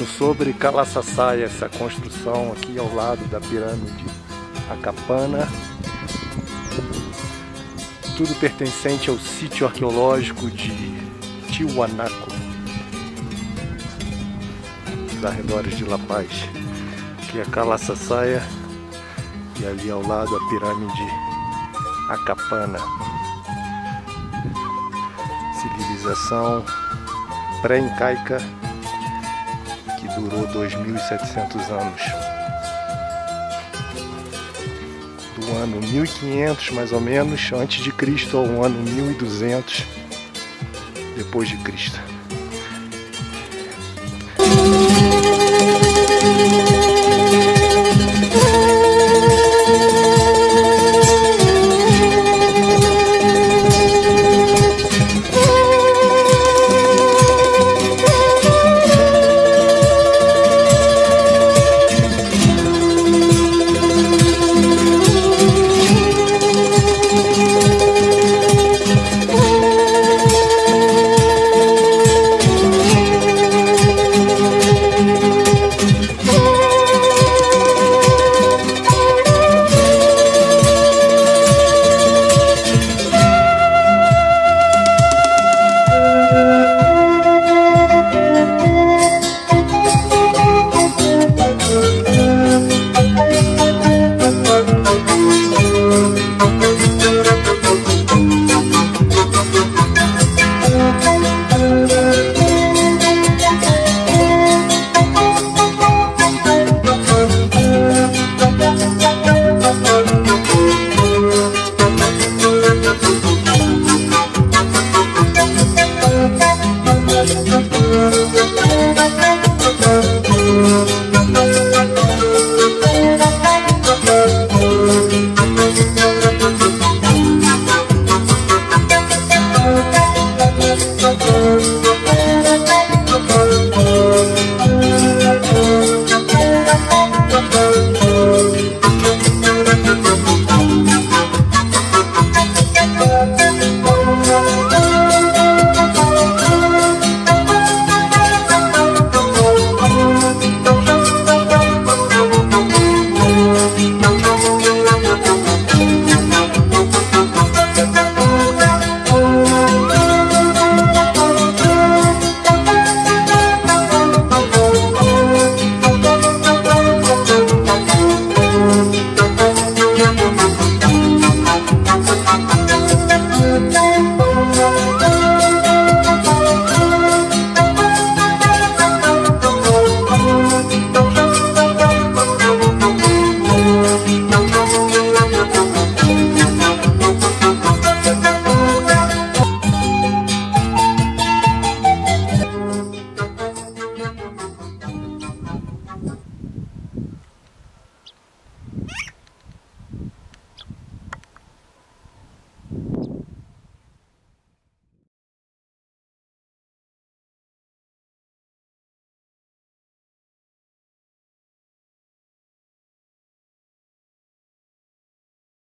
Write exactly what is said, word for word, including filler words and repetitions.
sobre Calaçaçaia, essa construção aqui ao lado da pirâmide Acapana. Tudo pertencente ao sítio arqueológico de Tiwanaku, nos arredores de La Paz. Aqui é Calaçaçaia e ali ao lado a pirâmide Acapana. Civilização pré-incaica que durou dois mil e setecentos anos. Do ano mil e quinhentos mais ou menos antes de Cristo ao ano mil e duzentos depois de Cristo.